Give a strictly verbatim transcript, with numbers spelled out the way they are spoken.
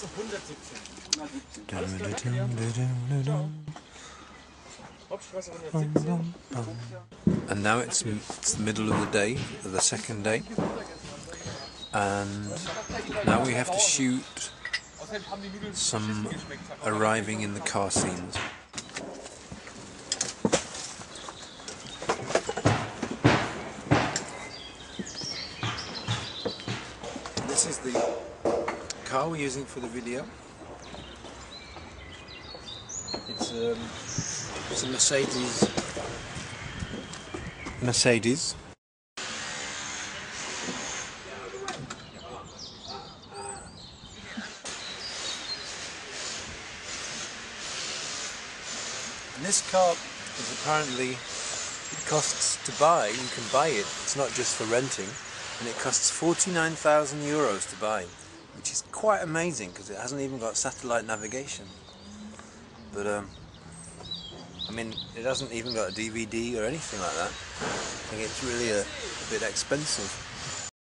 And now it's, it's the middle of the day, of the second day, and now we have to shoot some arriving in the car scenes. This is the car we're using for the video. It's, um, it's a Mercedes. Mercedes. And this car is apparently, it costs to buy, you can buy it, it's not just for renting, and it costs forty-nine thousand euros to buy, which is quite amazing because it hasn't even got satellite navigation. But um, I mean, it hasn't even got a D V D or anything like that. I think it's really a, a bit expensive.